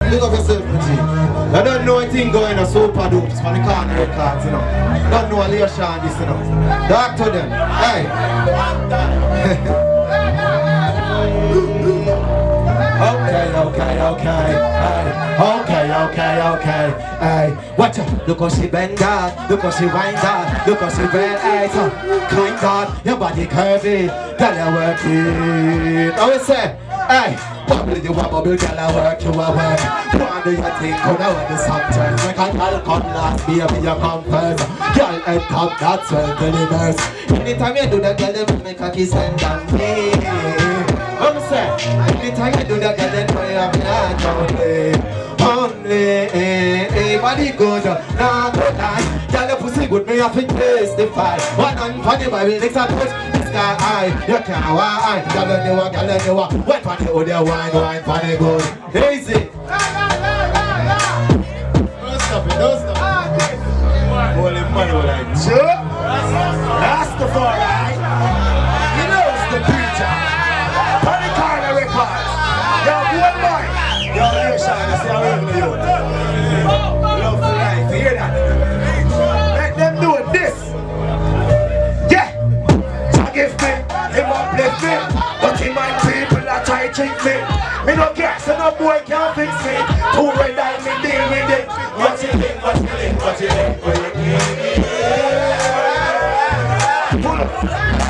Big up yourself, G. I don't know anything going on Super Dupes from the corner records, you know. Don't know Leo Sean this, you know. Talk to them. Hey. Okay. Hey, watch out. Look how she bend down. Look how she wind down. Look how she bend. Hey, so climb down. Your body curvy. Girl, you working. How we say? Hey, bubble you a bubble, girl, I work you a work. One do your thing, come out with the sometimes. Like a girl come last, baby, you come first. Girl, head top, that's when the universe. Anytime you do that, girl, you make a kiss and dance me. What me say? Anytime you do that, girl, then you have not only, body good, nah, good night. Girl, your pussy good, me have to testify. One on funny, baby, next time push. You can't wine, girl, you want. Wait for the other wine for the good. Easy. Don't stop. Holy money, like sure. That's the far right. You know it's the preacher. Put the corner records. Yo, good boy. Yo, Leo Sean, I see how we're going to do it. Love for life, you hear that? Make them do this. Give me, him uplift me, but in my people that try to trick me. Me no care, so no boy can't fix me. Who red eye me deal with it? What you think, what you think, what you think, what you think? Pull up.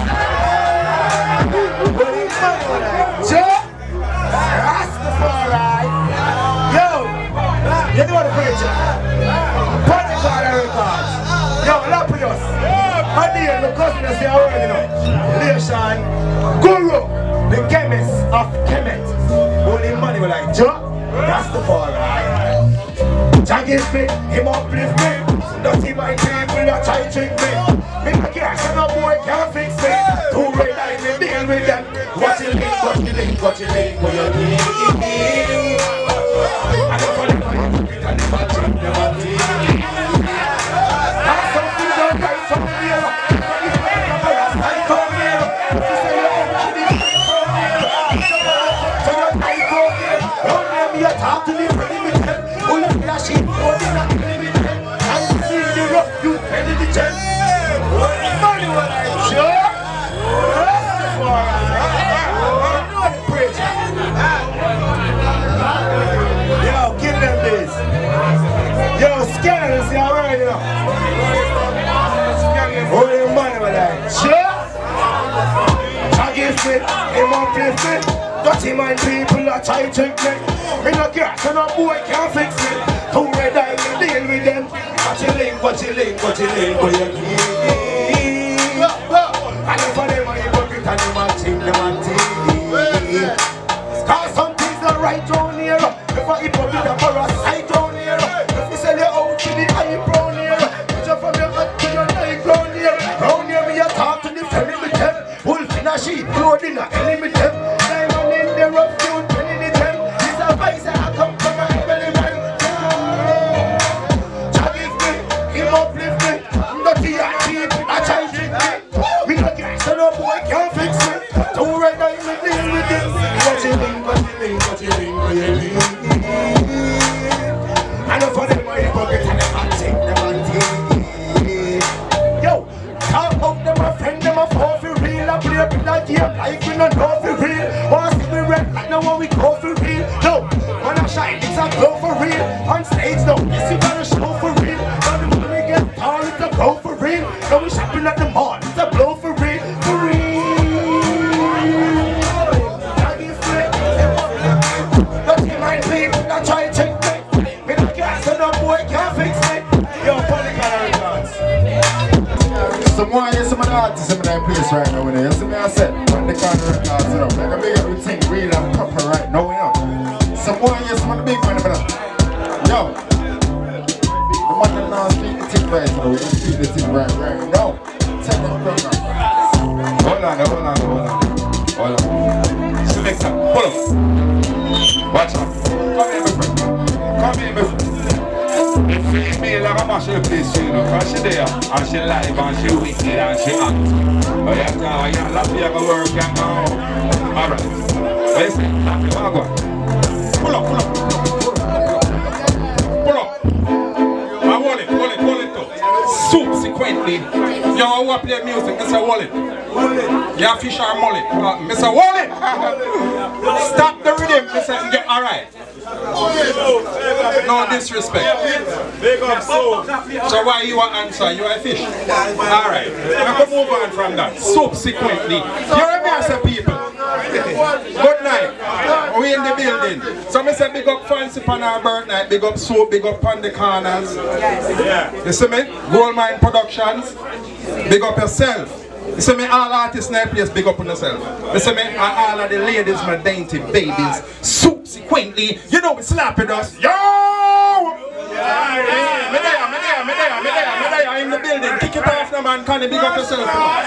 Joe, Rastafari. Yo, you know the preacher? Put the corner records. Yo, Lapidus. My dear, the customer say already know. Leo Sean, Guru, the chemist of Kemet. Holy money, we're like, Joe, that's the fall, right? Jah give me, him uplift me. Dirty my people that try to trick me. Me no care, so no boy can't fix me. Too red eye, me deal with them. What you think, what you think, what you think, what you think? I don't follow my people, I never think, never think. That's something don't right from here. Talk to me, ready with them. Oh, you flashy, oh, you're not ready with them. I see the rough, you ready to jump. Money, what I'm sure. Yo, give them this. Yo, scanners, you already know. Oh, your money, what I'm sure. I give it, him uplift it. Dirty mind people that try to trick me. Me no care, so no boy can't fix me. Too red eye, me deal with them. What you link, what you link, what you link, what you link. And for them I hypocrite and them a think, them a think. Cause some things not right down here. If I hypocrite and parasite down here. If you sell your out to the hype round here. Put you from your head to your neck round here. Round here me a talk to the family with them. Wolf in a sheep, clothing a enemy with them. Rough dude, penny the gem. This a vice I come from my belly man. Jah give me, him uplift me. Dirty and cheap, I try to trick me. Me no care, so no boy can't fix me. Too red eye, me deal with this. What you think, what you think, what you think, what you think? I know for them I hypocrite and them a think, them a think. Yo, talk about them a friend, them a fall for real. I play up in that game like we no know for real. Like now when we go for real, no. When I shine, it's a glow for real. On stage, no. Yes, you gotta show for real. Now the money get tall, it's a go for real. Now we shopping at the mall, it's a blow for real, for real. I give it. Don't you mind people that try to check me? Me no care, so no boy can't fix me. Yo, Polly Color Records. Some more, yes, some of the artists in that place right now. You see me, I said, Polly Color Records, you know, like a big everything real and proper right now, you know. Some more, yes, some of the big money, but yo, the man that now speak the thing right now, we speak the thing right now. Tell them program. Hold on. Select some, pull up. Watch out. Come here, my friend. The female like a mash the place, you know, cause she there, and she live, and she wicked, and she act. Oh, yeah, God, yeah, last year go work and go home. Alright. Listen, go on. Pull up. who play music, Mr. Wallet. Yeah, fish or mullet. Mr. Wallet! Stop the rhythm, Mr. Alright. No disrespect. So why you are answer? You are a fish. Alright. I can move on from that. Subsequently, you're a master people. Good night. We in the building. So I say big up Fancy pan our birthday, big up Soap, big up on the corners. You see me? Goldmine Productions. Big up yourself. You see me, all artists in that place, big up on yourself. You see me, and all of the ladies, my dainty babies. Subsequently, you know we slapping us. Yo! Me there, in the building. Kick it off now, man. Can you big up yourself?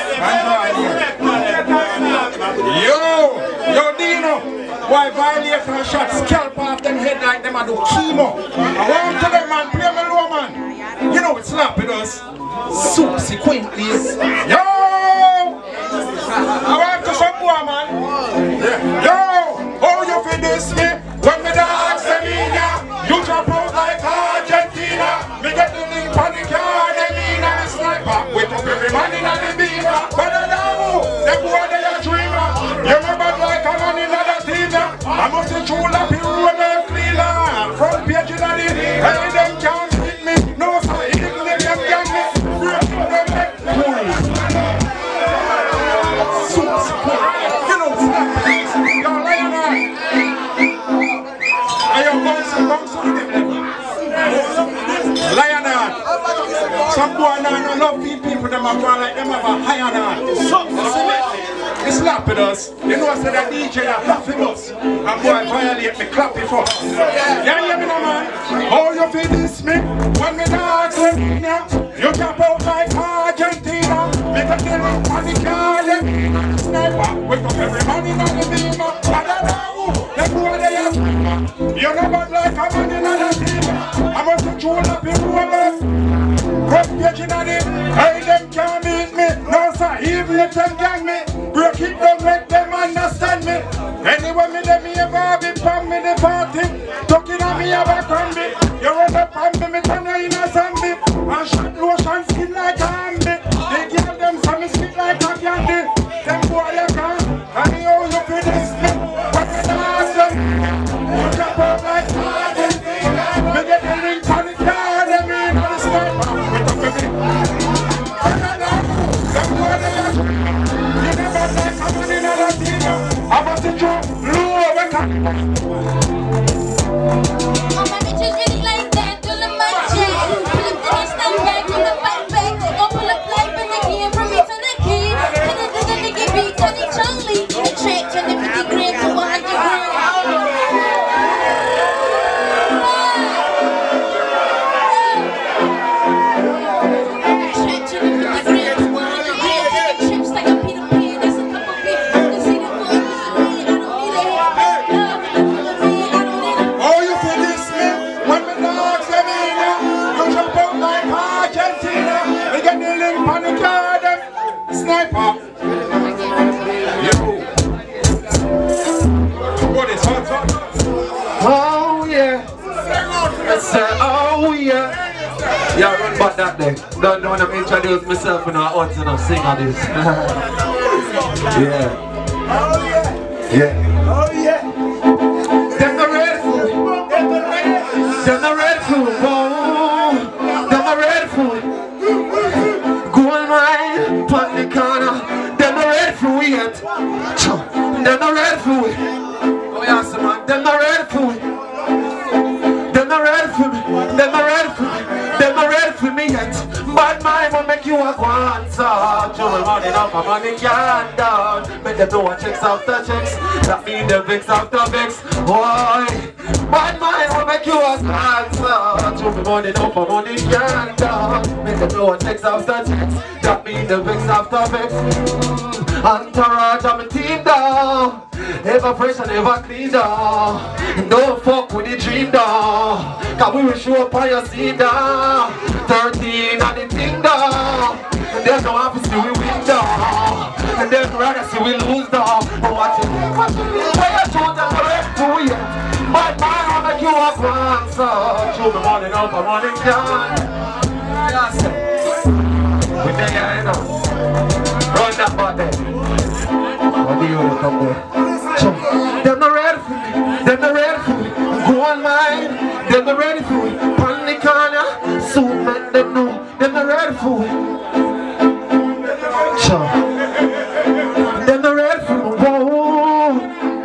Yo, Dino. Why violate and shot scalp off them head like them and do chemo? I want to them, man, play me low, man. You know it's slapping us. Subsequently, yo! I want to some boy, man. Yo! Oh, you feel this me? When me dance Semina, you jump out like Argentina. Me get the link on the car, they mean I'm a sniper. Wait up every man in the beamer. But I know, them boy they a dreamer. You remember like a man in the theater. I must say true lap in road and cleaner. Front page in the hey, them can't hit me. No, sir, ignite them gang me. Break them neck. Lionheart. Some boy now don't love these people, them are going like them have a higher heart. It's slapping us. You know I said that DJ that laughing us. And boy violate me, clap it for. Yeah, hear me now, man. Oh, you feel this me? When me dance now, you jump out like Argentina. Make a deal on the car, sniper. Wake up every man in the beamer. Them boy they are. You know bad like a man in the team. I must control up in rubber. Front page in the hey, them can't beat me. No sir, even if them gang me. Break it down, make them understand me. Anyway, me let me ever be from me the party. Talking on me about me. You run up on me, me turn you in a zombie. And shot lotion skin like a handy. They give them some skin like a candy. Them boy you can't. And me how you feel this me. What you dance them? You jump out like Argentina. Me get the link on the car, them in on the sniper. Them boy they are. I'm about to drop low over. All my bitches really like that, do the mic check. Pull up the stand back, do the fight back. They gon' pull up life and they came from me to the key. And then the nigga beat on the chunky. In the track, turn the 50 grams to 100 grams. Oh yeah, oh yeah. Yeah, run back that day. Don't want to introduce myself in our odds and I'll sing on this. Yeah. Oh yeah. Yeah. Oh yeah. Them the red food. Them the red food. Oh, them the red food. Goldmine, put the corner. Them the red food we get. Them the red food. Oh yeah, so man. Them the red food. Them the red food. Them the red food. Them the red food me yet. Bad mind will make you a answer. Jewel money up, my money can't down. Make them do a checks after checks. That mean the vex after vex. Boy, bad mind will make you a answer. Jewel money up, my money can't down. Make them do a checks after checks. That mean the vex after vex. Entourage, I'm a team down. Ever fresh and ever clean down. Don't fuck with the dream down. Cause we will show up on your scene down. 13 and the thing down. And there's no office till we win down. And there's rather see we lose down. But watch it, where you shoot and the rest to it. Bad man will make you a answer. Show me money up, my money can. Yes. We there, you know. Run that body. What do you want to come there? Them not ready for me. Them not ready for me. Go on mine. Them not ready for me. On the corner. So make them know. Them not ready for me. Them not ready for me. Whoa.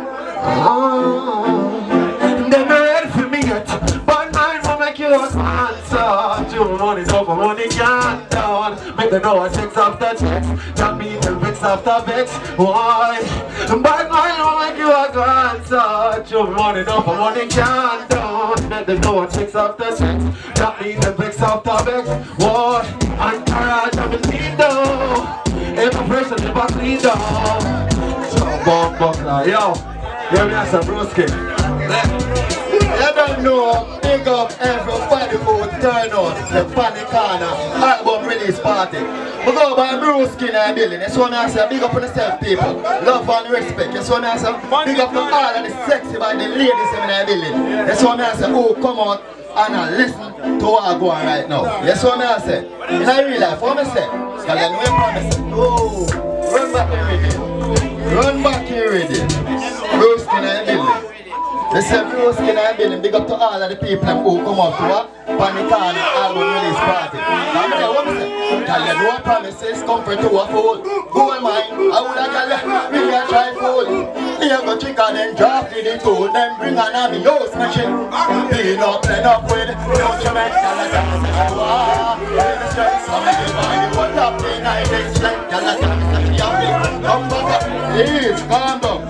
Them not ready for me yet. But mine will make you answer. You money over money can't down. Make the know sex after sex. That means the vex after vex. Why? But mine will make you a answer. You money over money can't down. Make the know sex after sex. That means the vex after vex. Why? And Tara double clean down. Every person never clean down. So bomb buckler, yo. Hear me as a broski. You don't know, big up everybody who turn on the Panic Corner album release party. We go by Brewski in the building. That's one I say, big up on yourself, people. Love and respect. That's one I say, big up to all of the sexy by the ladies in the building. That's one I say, oh, come out and listen to what I go on right now. That's one I say. In real life, what I say? Because I know you promise. Oh, run back here ready. Run back here ready. Brewski in the building. They say Brewski in the building, big up to all of the people who come up to a Panic Corner album release party. Now, what I say? Tell you no promises, comfort to a fool. Gold mine, I would have tell you, really a try fool. Me a go chicken and draft in the tool, then bring on a me house machine. Clean up with, don't you make y'all a tell me say you are. In the strength, some of you mind you will love the night in strength. Y'all a tell me say you are. Come back up, please, calm down.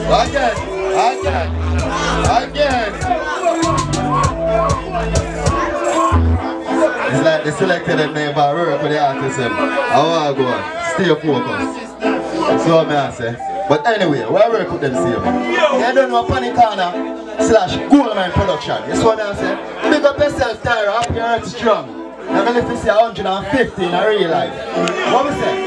Again. It's like the selected them never work with the artist. I want to go on. Stay focused. That's what I say. But anyway, we work with them same. They don't know Panic Corner / Goldmine Production. That's what I say. Big up yourself, Tyra. Up your earth strong. I'm going to see 150 in a real life. What we say?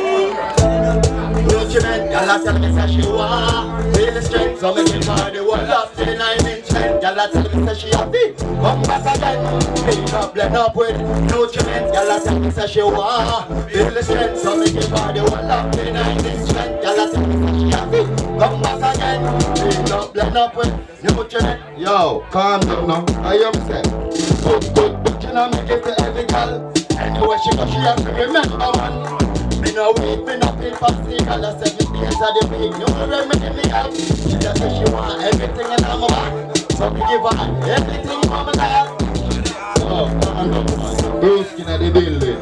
Y'all tell me say she want feel the strength, so me give her the whole up to the 9-inch length. Y'all tell me say she happy, come back again. Clean up, blend up with nutriment. Y'all tell me say she want feel the strength, so me give her the whole up to the 9-inch length. Y'all tell me say she happy, come back again. Clean up, blend up with nutriment. Yo, calm down now. I am say, good, you know me give to every girl. Anyway she go, she has to remember man. Me no weak, me no feel fancy. Girl, I said the days of the week. You remember me up. She just say she want everything and I'm back. So me give her everything from my life. Oh, Brewski in the building.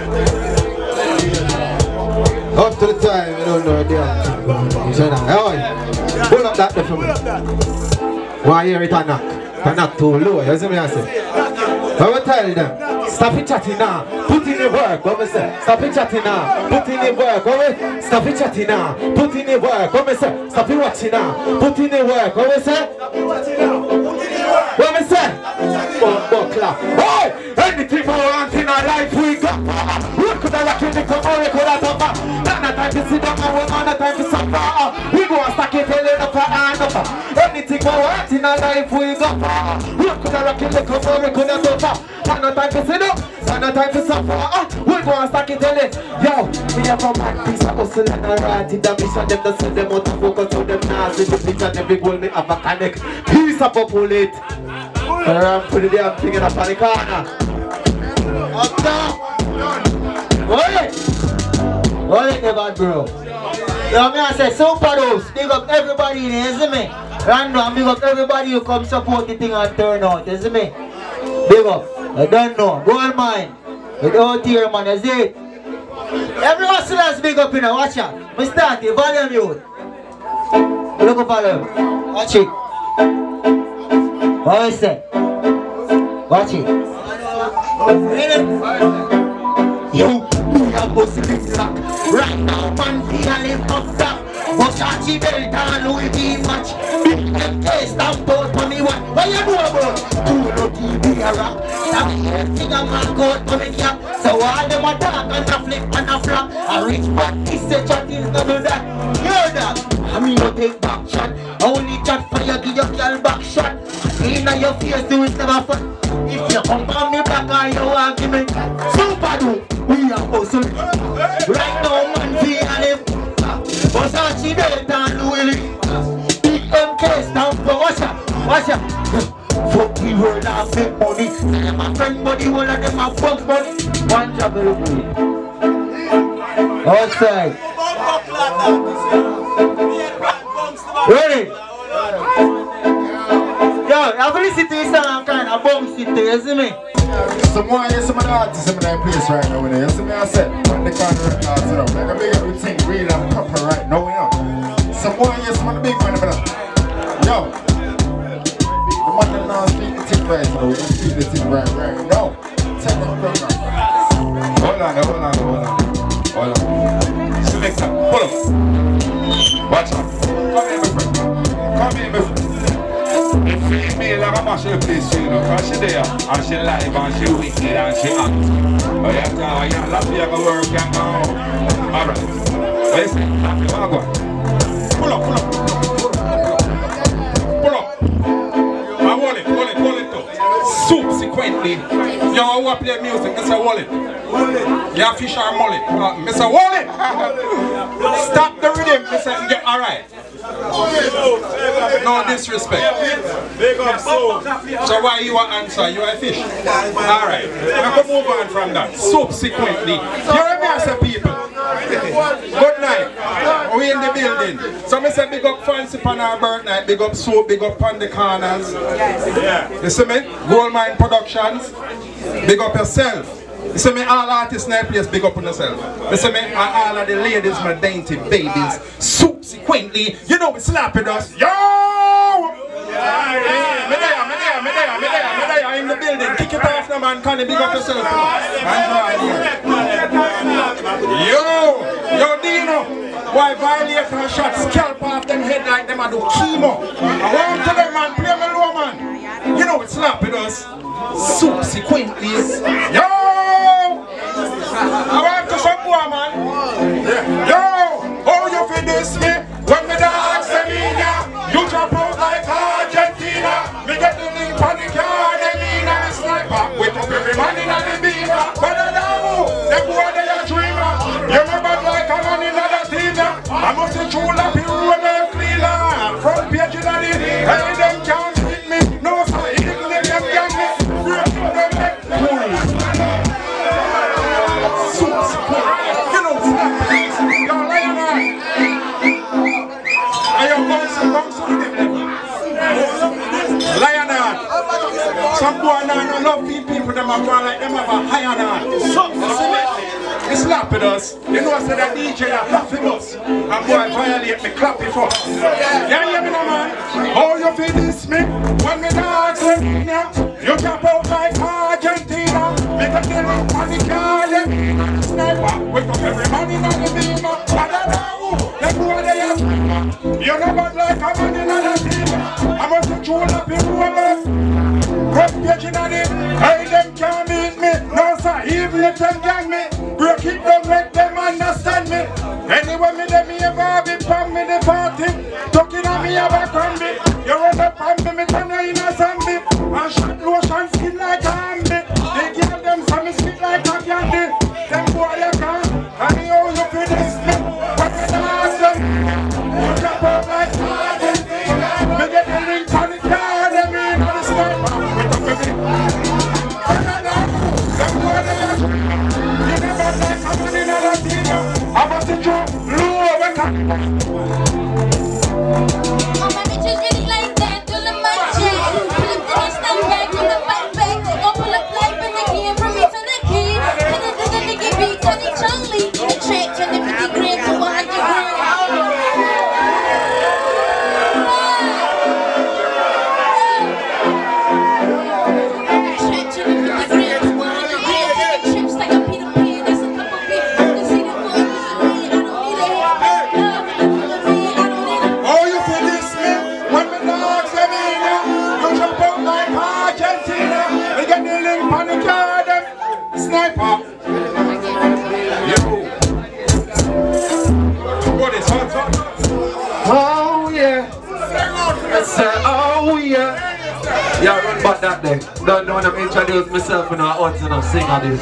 Up to the time, you don't know the hey, pull up that there for me. Why hear it a knock? A knock too low, you see me I say? I will tell them, stop it chatting now, put in the work, what me say? Stop it chatting now, put in the work, what me? Stop it chatting now, put in the work, what me say? Stop it watching now, put in the work, what me say? What me say? Buckler. Hey! Anything more want in our life we got. We could have locked in the cover, we could have done that. Not time to sit down and we're not time to suffer. We go and stack it, tell it up and up. Anything more want in our life we got. We could have locked in the cover, we could have done that. Not time to sit up, not time to suffer. We go and stack it, tell it. Yo, we have a mad piece of hustle and a rat in the mission. Them to send them out and focus on them nasty. The bitch and every goal me have a connect. Piece of a bullet. Put the damn thing in a Panic Corner. Up down. Hold it, bad bro. You know me I say super dose. Big up everybody in here, you see me? Random, big up everybody who come support the thing and turn out, you see me? Big up. I don't know. Goldmine. Without here, man, you see it? Every hustler's big up in here, watch out. We start it, volume youth. Look up at them. Watch it. What is that? Watch it. Yo, we have bossy big slack. Right now, man, we are live up top. Versace belt and Louis V match. Big MK stamp out for me one. What you do about? Cool no TV a rock. Stop here, sing a man coat for me cap. So all them a talk and a flip and a flop. A rich man, he say chat is no do that. Hear that? I mean no take back shot. Only chat for you, give your girl back shot. Inna your face, do it never fun. If you come on me back on your argument, super do, we are hustling. world and make money. Them a friend body, all of them a bugs money. One job will do it. Outside. Ready? Yo, I have to listen to this song kind of bouncy to you, see me? Some more, yes, some of the artists in that place right now, you see me, I said, when the corner artists, you know, like a big everything real and proper right now, you know. Some more, yes, some of the big one, you know. Yo, the man that now speak the thing right now, we speak the thing right now. Tell them program. Hold on. Selector, pull up. Watch out. Come here, my friend. The female like a mash the place, you know, cause she there, and she live, and she wicked, and she act. Oh, yeah, last year go work, and go. Alright. Listen, go. Pull up. I hold it too. Subsequently, you want to play music, Mr. Wallet. Yeah, fish or mullet. Mr. Wallet! Stop the rhythm, Mr. Alright. No disrespect. So why you are answer? You are a fish. Alright. I can move on from that. Subsequently, you remember people. Good night. We in the building. So I say big up Fancy on our birthday, big up Soap, big up on the corners. You see me? Gold Mine Productions. Big up yourself. You see me, all artists in that place, big up on yourself. You see me, and all of the ladies, my dainty babies. Subsequently, you know we slapping us. Yo! Me there, in the building. Kick it off now, man. Can you big up yourself? Yo, Dino. Why violate her shot, scalp off them head like them and do chemo. I want to them, man, play me low, man. You know it's slapping us. Subsequently, yo! I want to some boy, man. Yo! Oh, you feel this me? When me dance the media, you jump out like Argentina. Me get the link on the car, the mean and the sniper. Wait up every man in the beamer. But I know, them boy they a dreamer. You remember like a man in the theater. I must say true love you and them cleaner. Front page in the hey, them can't hit me. No, sir, it didn't let them gang me. Lionheart. Some boy now don't love people, them are going like them have a higher heart. It's slapping us. You know I said that DJ that laughing us. And boy violate me, clap it for. Yeah, hear me now, man. Oh, you feel this me? When me dance you jump out like Argentina. Make a deal on the car, sniper. Wake up every man in the beamer. Them boy they are. You know but like a man in the team. I must control up in woman. Front page in the hey, them can't beat me. No sir, even if them gang me. Break it down, make them understand me. Anyway, me them ever be from me the party. Talking on me about me. You run up on me, me turn you in a zombie. And shot lotion skin like a hamby. They give them some skin like a candy. Them boy they can't. And me how you feel this me. What me ask them? You jump out like Argentina. Me get the link on the car, them in on the sniper. Wait up with me. Them boy they are. I must have dropped low over All my bitches really like that, do the mic check. Pull up the stand back, do the fight back. They gon' pull up life and they key from me to the key. And then the nigga beat Tony Chun-Li. In the track, turn the 50 grams to 100 grams. sniper. Oh yeah. I said, oh yeah. Yeah, run back that day. Don't want to introduce myself in our odds and I'll sing on this.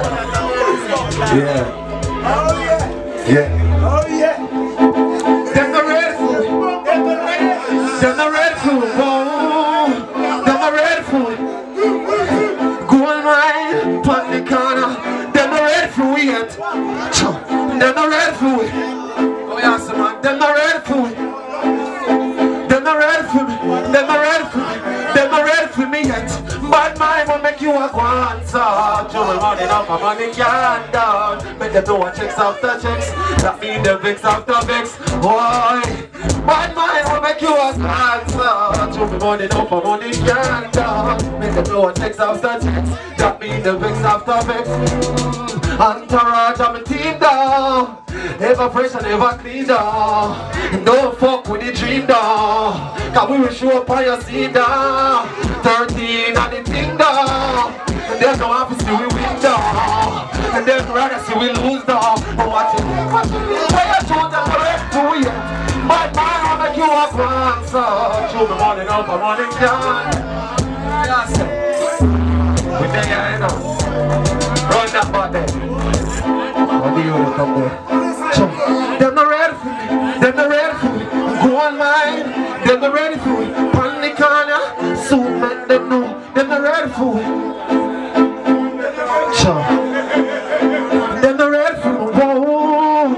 Yeah. Oh yeah. Yeah. Oh yeah. Them the red food. Them the red food. Oh, them the red food. Them not ready for it. Oh yeah, some man. Them not ready for it. Them not ready for me. Them not ready for me. Them not ready for me yet. Bad mind will make you a answer. You will money up, my money can't down. Make them know what checks after checks. That mean the vex after vex. Why? Bad mind will make you a answer. You will money up, my money can't down. Make them know what checks after checks. That mean the vex after vex. Entourage, I'm a team down. Ever fresh and ever clean down. Don't fuck with the dream down. Cause we will show up on your scene down. 13 and the thing down. And there's no office till we win down. And there's rather see we lose down. But what you think? What you think? Why you show them the rest to it? My mind will make you a answer. Show me money now, but money can't. Yes, we there, you know. Run that body. What do you want to come there? They're not ready for me. They're not ready for me. Go on mine. They're not ready for me. On the corner. So make them know. They're not ready for me. They're not ready for me. Whoa.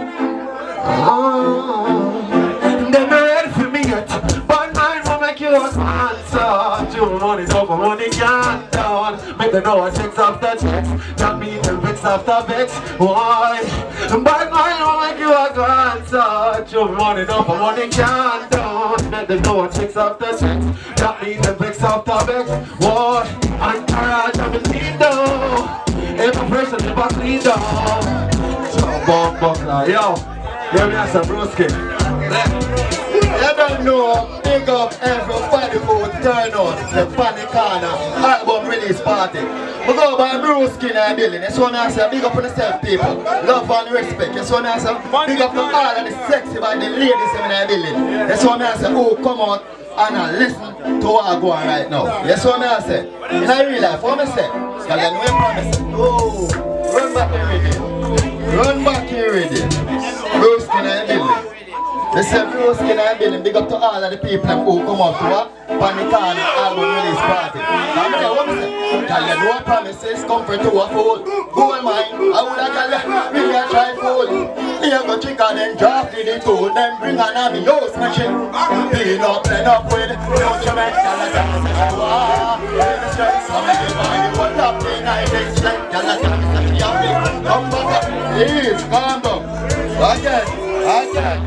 They're not ready for me yet. But mine will make you a answer. You money over money can't down. Make them know I checks after checks. That means the vex after vex. Why? But mine will make you a answer. You money over money can't down. Make them know I checks after checks. That means the vex after vex. Why? Entourage, I'm a team down. Every person never clean down. Bomb buckler, yo. Give me some broski. You don't know, big up everybody who turn on the Panic Corner album release party. We go by Brewski in the building. That's one I say, big up on yourself, people. Love and respect. That's one I say, big up to all of the sexy by the ladies in the building. That's one I say, oh, come out and listen to what I go on right now. That's one I say. In real life, what I say? Because I know you promise. Oh, run back here ready. Run back here ready. Brewski in the building. They say Brewski in the building, big up to all of the people who come up to what? Panic Corner album release party. I'm there, what I say? Tell you no promises, comfort to a fool. Gold mine, I would have tell you, really a try fool. Me a go chicken and draft in the tool, then bring an army house machine. Clean up, blend up with, don't you make y'all a tell me say you are. In the strength, some of the money, what up the night, they strength, y'all a tell me say you are. Come back up, please, calm down. Again.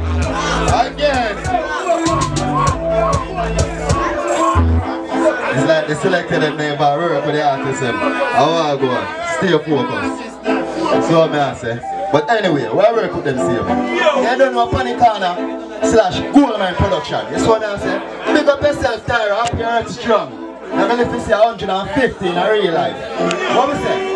It's like the selected them never work with the artist. I want to go on, stay focused. That's what I say. But anyway, we work with them same. You don't know Panic Corner / Goldmine Production. That's what I say. Big up yourself, Tyra, up your earth strong. I'm going to see 150 in a real life. What we say?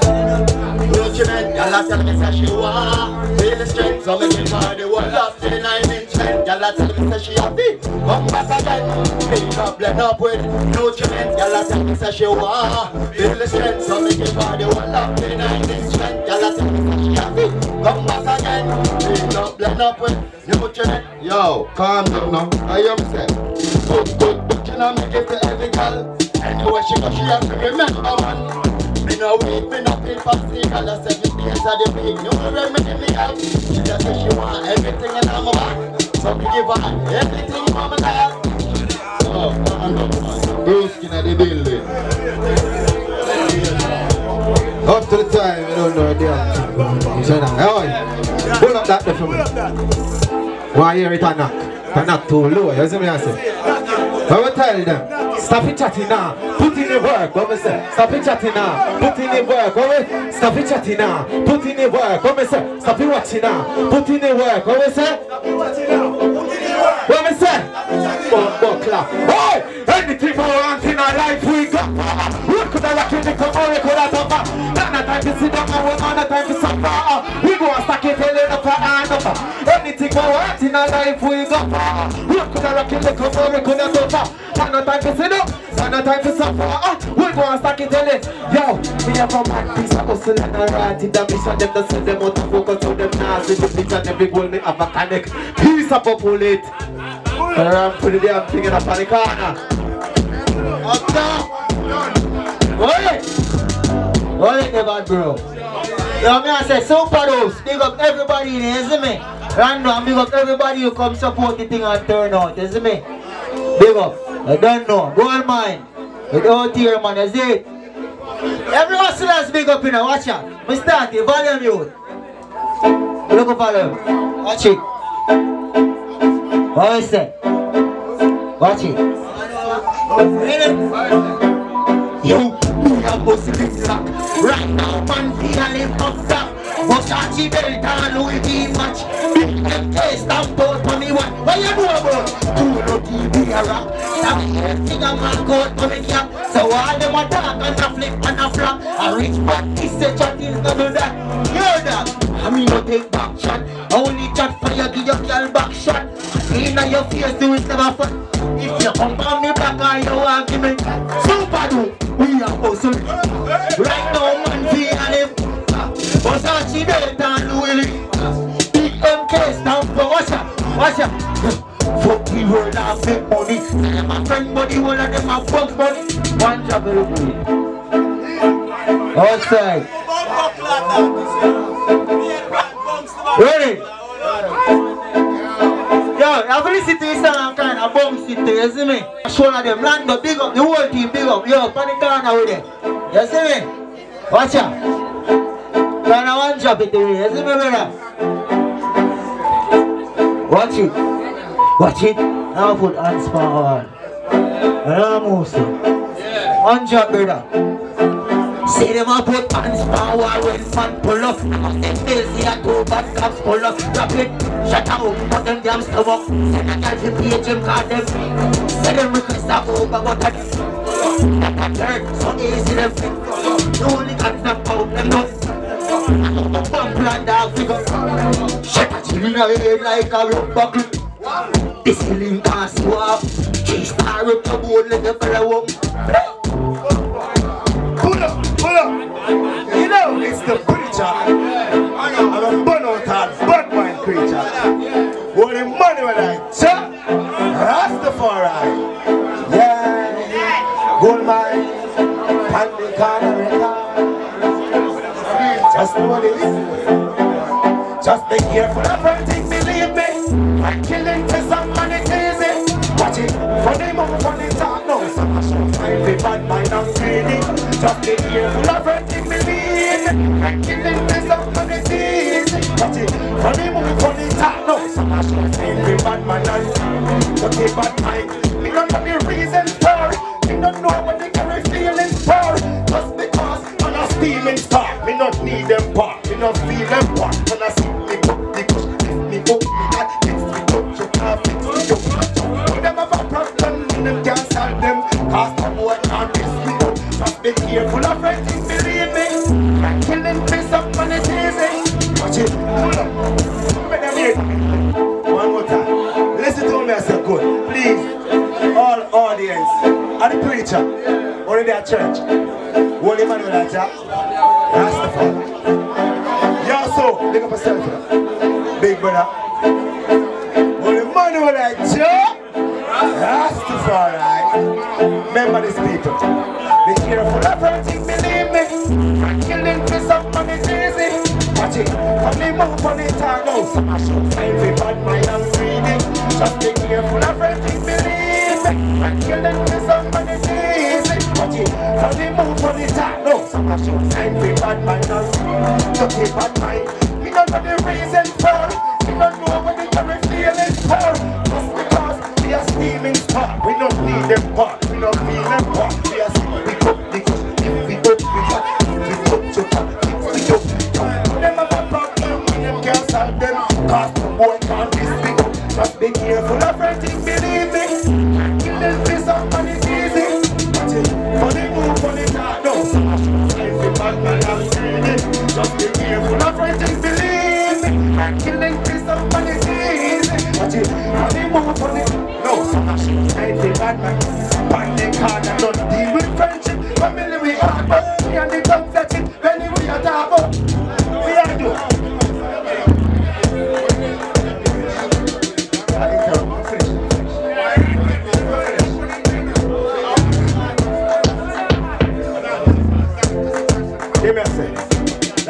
Y'all tell me say she want feel the strength, so me give her the whole up till 9-inch length. Y'all tell me say she happy, come back again. Pick up, blend up with nutrient. Y'all tell me say she want feel the strength, so me give her the whole up till 9-inch length. Y'all tell me say she happy, come back again. Pick up, blend up with nutrient. Yo, calm down now. I am say, good, you know me give to every girl. Anyway she go, she has to remember man. Me no weak, me no feel fancy. Girl I said me days of the week. You remember me out. She just say she want everything and I'm a back. So me give her everything from my dad. Oh, come on, Brewski in the building. Up to the time, you don't know there. So now, hey, pull up that there for me. Why hear it a knock? A knock too low, you see me I say? I will tell them, stop it chatting now, put in the work, what we say? Stop it chatting now, put in the work, what we? Stop it chatting now, put in the work, what we say? Stop it watching now, put in the work, what we say? What we say? Buckler. Hey! Anything more want in our life we got. We could have locked in the cover, we could have done that. Not time to sit down and we're not time to suffer. We go and stack it, tell it up and up. Anything more want in our life we got. We could have locked in the cover, we could have done that. Not time to sit up, not time to suffer. We go and stack it, tell it. Yo, we have a mad piece of hustle and a right in the mission. Them to send them out to focus on them nasty. The bitch and every goal me have a connect. Piece of a bullet. Put the damn thing in a Panic Corner. Up down. Oi! Oi, the bad bro. Yo, me I say Super Dose, big up everybody in here, isn't me? Random, big up everybody who come support the thing and turn out, isn't me? Big up. I don't know. Gold mine. Without here, man, is it? Every hustler's big up in here, watch out. We start the volume youth. Look up volume. Watch it. What is it? Watch it. Yo, we are Muslim black. Right now, man, we are live up top. Versace belt and Louis V match. Big MK stamp out for me one. What you know about? Two lucky be a rock. Stop here, sing a man code for me cap. So all them a talk and a flip and a flop. A rich man, he say chat is gonna do that. Hear that? I mean no take back shot. Only chat for you, give your girl back shot. Inna your face, do it never fun. If you come on me back, I you want give me Super Dose. We are hustling. Right now, man, we are live. Versace belt and Louis V. Big MK stamp for watch out. Fuck the world and make money. My friend body, one of them have bugs money. One job will do it. Outside. Ready? Yo, I have listened to this song kind of bounce it, you see me? Show them land up, big up, the whole team big up. Yo, put the corner with it. You see me? Watch out. Can I one drop it away, you see me, brother? Watch it. Watch it. Now put hands power. Now move so. One drop, brother. See them a put hands power when man pull up. Them see a two bad cops pull up. Drop it, shut out, put them damn stomach. Send a girl to page him, call them. Send them request a over, what a that a dirt, so easy them fit. The only can snap out them nuts. Bump and dog figure. Shut a chill in your head like a rope buckle. This ceiling can't swap. 3-star up the board like a fellow. Pull up. You know, it's the preacher. I'm a burn-out bad mind creature. What the money when I chop? Rastafari. Yeah. Gold mine. Pandy Canada. Just know this. Just be careful of everything, believe me. I'm killing to some man, it's easy. Watch it. Funny move, funny talk. No, some time be bad mind and greedy. Just be careful of everything, believe me. I'm killing to some man, it's easy. Watch it. Funny move, funny talk. No, some time be bad mind and dirty bad mind. Me don't have the reason for it. Me don't know what they carry feelings for. Just because I'm a steaming star. Me not need them part. Me not feel them part. When I see me book, because if me book, me that fix me up, you can't fix me up. When them have a problem, them can't solve them. Cause the boy can't fix me up. Just be careful of everything, believe me. I'm killing piss up when it's easy. Watch it, pull up. One more time. Listen to me, I said good. Please, all audience, and the preacher, already at church. Holy man with that job. Rastafari. Yo, so, look up a selfie. Big brother. Holy man with that job. Rastafari. Remember these people. Be careful of everything, believe me. I'm killing piss up on it easy. Watch it. Family move on it and go. Smash up every bad mind and greedy. Just be careful of everything, believe me. I'm killing piss up on it easy. Watch it. Family move on it and go. Smash up every bad mind and dirty bad mind. We don't know the reason for it. We don't know what they carry feelings for. Just because we are steaming star. We don't need them part. We don't feel them part. We are steaming up because if we up, we got. If we up, you can fix we up. Them have a problem, them can't solve them. Cause the boy can't fix me up. Just be careful of everything, believe me. Kill them piss up and it's easy. Watch it, funny move, funny talk. No, every bad man has seen it. Just be careful of everything, believe me. Kill them piss up and it's easy. Watch it, funny move, funny. No, every bad man. Pan the corner, don't deal.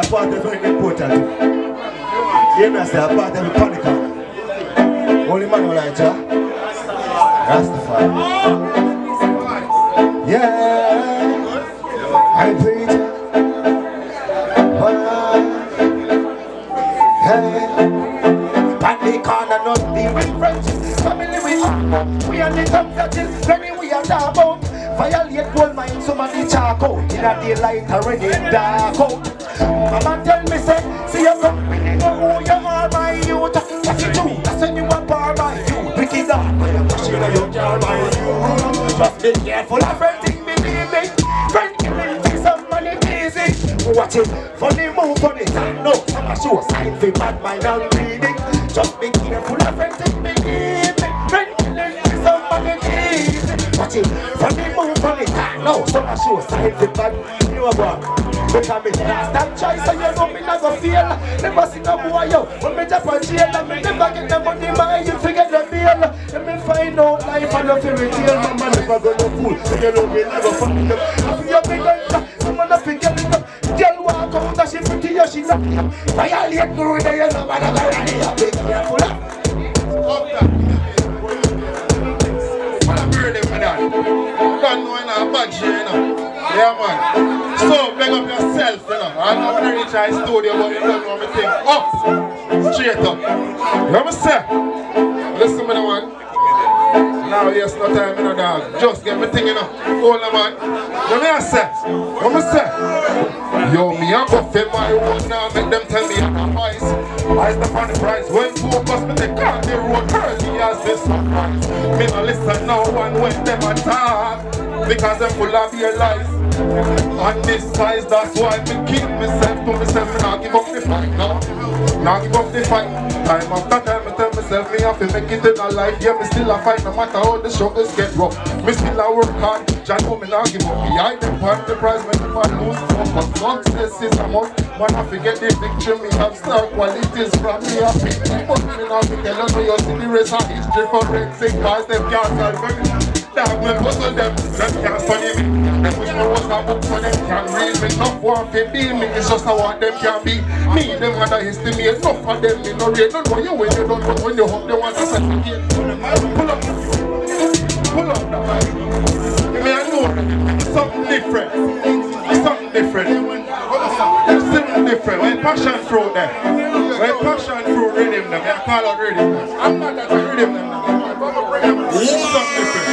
part is very important. You know, say a part of the panic. Only man who like Jah. Rastafari. Yeah, I preach. Panic corner, not even friends. Family we are the come that is very we are talk about. Violate gold mine, somebody talk out. In a daylight already dark out. Mama tell me say, see you come, know who you are my youth. What's it do? That's when you are bar my youth. Wicked up, when you push you know you are my youth. Just be careful of everything, believe me. Friend killing take some money easy. Watch it, funny move on it. No, some show sign for bad mind and reading. Just be careful of everything, believe me. Friend killing take some money easy. Watch it, funny move on it. No, some show sign for bad you know what? Because me last that choice and you know me not go feel. Never see no boy yo. When me jump on jail and me never get the money man, you forget the bill. Let me find out life and the fairy tale. My man never go no fool. So you know me never find them. If you be gangster, someone up in get it up. Girl walk out and she pretty and she not. Violate girl there you know man never run it up. Be careful of. Man, I'm burning for that. You don't know in a bad shit, you know. Yeah, man. So, big up yourself, you know. I'm not going to reach our studio, but you don't know me thing. Up! Straight up. You know what I say? Listen to me, man. Now, yes, no time, you know, dog. Just get me thing, you know. Hold on, man. You know what I say? What I say? Yo, me, I go for my own now. Make them tell me I'm a vice. I step on the price. When focus, me they can't the road early as this surprise. Me no listen no one when them attack. Because them full of your lies. On this size, that's why me keep myself to myself. Me not give up the fight, no. Not give up the fight. Time after time, me tell myself me have to make it in a life. Yeah, me still a fight, no matter how the struggles get rough. Me still a work hard. Jah know me not give up. Behind them part the prize when the man lose. But success is a must. Man, I forget the victory. Me have star qualities from me. I pick me up. Me not be telling me you see the race of history forensic. Cause them can't solve it. Dog, me puzzle them. Them can't study me. Them wish me was a book so them can't read me. Enough want to be me. It's just a what them can be. Me, them other history. Enough of them me no read. Don't know you when you don't know when you hope they want to set again. Pull up. Pull up now. I mean, I know something different. Something different. Something different. When passion through them. When passion through rhythm them. I call out rhythm them. I'm not that rhythm them. Something different.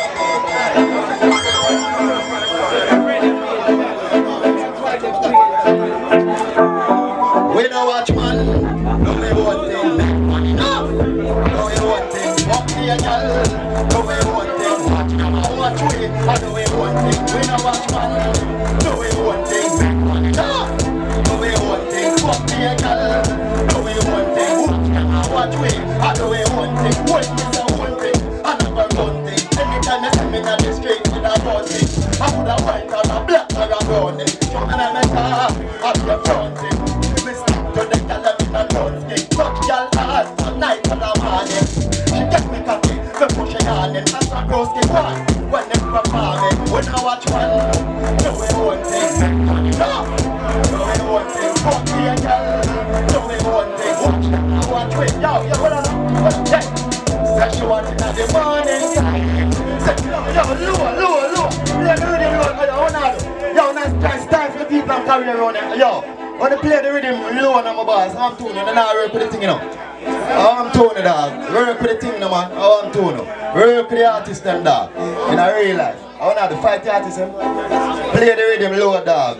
We don't watch man. No me want thing. No me want thing. Walk the girl. No me want thing. Watch we. I know we want thing. We don't watch man. No we want thing. No me want thing. Walk the girl. No we want thing. Watch we. I know we want thing. What is the one thing? I never want thing. Anytime you see me on the street with a bun thing, I put a white or a black or a brown thing. So when I'm in car, I be a brown thing. Me stick to the girl in a brown thing. Touch girl hard from night to the morning. She get me coffee, me push her on it. As a girl skip on, when they performing. When I watch one, no we want thing. No we want thing. Fuck me a girl, no we want thing. Watch me, yo, what up? Say she want it at the morning time. Say, yo, low. Play the rhythm, yo, nice time for the people I'm carrying around here. Yo, when they play the rhythm low on my boss, I'm tuning and I work with the thing, you know. I'm tuning, dog. Work with the thing, no man. I'm tuning. Work with the artist, them, dog. In a real life. I want to fight the artist, them. Play the rhythm low, dog.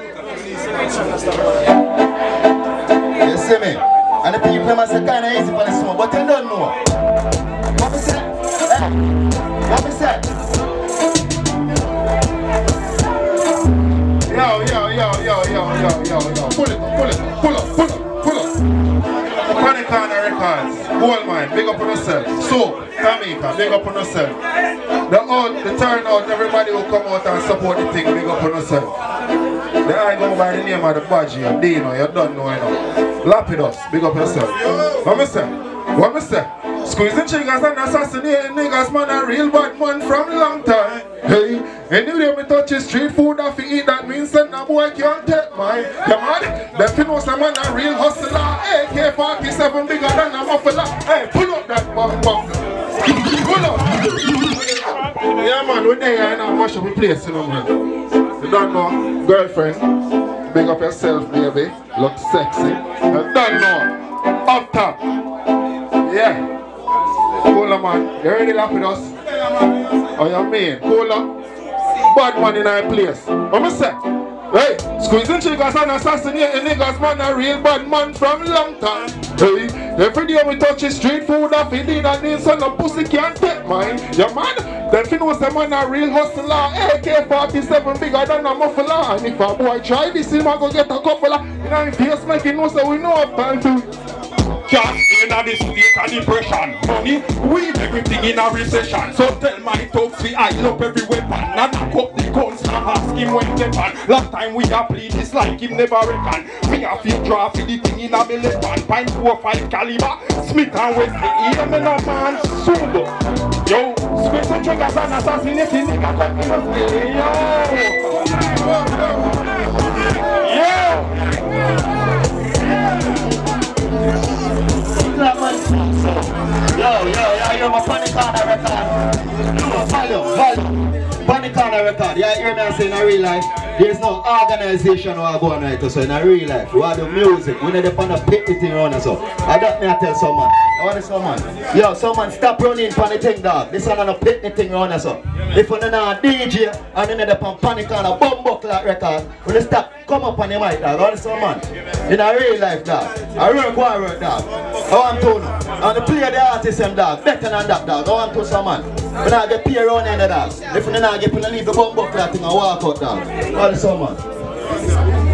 You see me? And the people them say kind of easy for the song, but they don't know. What me say? What me say? Yo. Pull up. Panic Corner Records. Goldmine, big up on yourself. So, Tamika, big up on yourself. The turnout, everybody will come out and support the thing, big up on yourself. The I go by the name of the Badgie and Dino, you don't know, you know. Lapidus, big up yourself. What me say? Squeezing triggers and assassinating niggas, man, a real bad man from long time. Hey, anyway, me touch the street food if you eat, that means send a a boy can't take mine. Come on, them fi know some man a real hustler. AK-47 bigger than a muffler. Hey, pull up that bum bum. Pull up. Yeah man, we're there and I'm mash up the place, you know man. You don't know, girlfriend, big up yourself baby, look sexy. You don't know, up top. Yeah. Cola man, you ready to laugh with us? Oh you mean, Cola? Bad man in our place. What me say? Hey, squeezing chickens and assassinating niggas, man, a real bad man from long time. Hey, every day we touch the street food, I feed in and in, so no pussy can't take mine. Yeah, man, them fi know some man a real hustler. AK-47 bigger than a muffler. And if a boy try this, he might go get a couple of, you know, if face make him know so we know what time to. Just in a this state of depression. Money, we everything in a recession. So tell my thugs we I love every weapon. And knock up the guns and ask him when get on. Last time we a play this like him never reckon. Me a feel draw for the thing in a belly pan. Pine 4-5 caliber. Smith and West the ear me no man subo. Yo, squeeze some triggers and assassinating nigga come in us. Yo, you're my Panic Corner record. Volume. Panic Corner record. You hear me saying in real life, there's no organization who are going right to so in real life. We are the music. We need to find a pity thing around us. I don't need to tell someone. I want someone. Yo, someone stop running for the thing, dog. This is not a pity thing around us. If you're not a DJ and you need to Panic Corner bumbo clock record, we need to stop. Come up on the mic, dog. I want someone. In a real life, dog. I work, dog. I want to know. I want to play the artist, dog. Better than that, dog. I want to someone. We not get paid around the dog. If we not get people to leave the bumbo clock thing and walk out, dog. I want someone.